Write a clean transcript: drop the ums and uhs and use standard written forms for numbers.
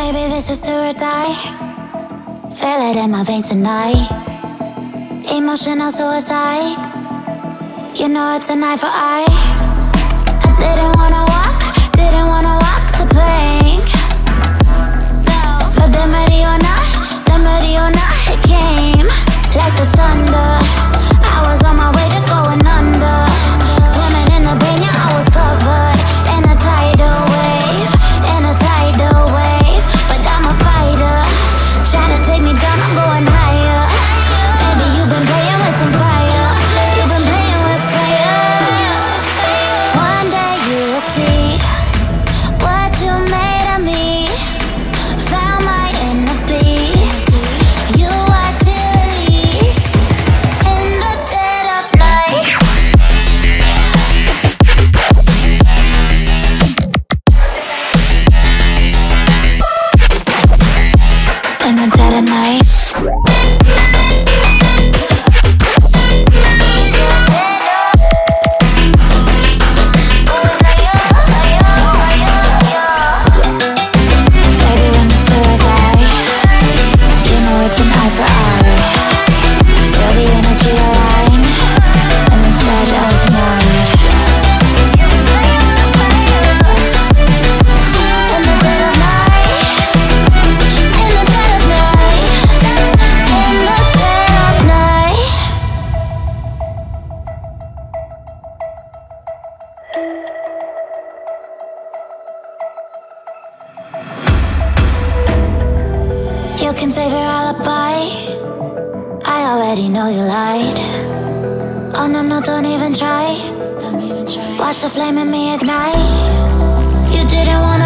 Baby, this is do or die. Feel it in my veins tonight. Emotional suicide. You know it's an eye for eye. I didn't wanna walk the plank. But the Mariona, it came like the thunder. I was on my way to going under. Swimming in the pain, yeah, I was covered in a tidal wave, but I'm a fighter. Trying to take me down, I'm going higher. Baby, you've been playing with some fire. You've been playing with fire. One day you will see what you made of me. Found my inner peace. You watch it release in the dead of night. In the dead of night. Baby, when the soul die, you know it's an eye for eye. Feel the energy align in the dead of night. In the dead of night. In the dead of night. In the dead of night. You can save your alibi. I already know you lied. Oh no, no, don't even try. Watch the flame in me ignite. You didn't wanna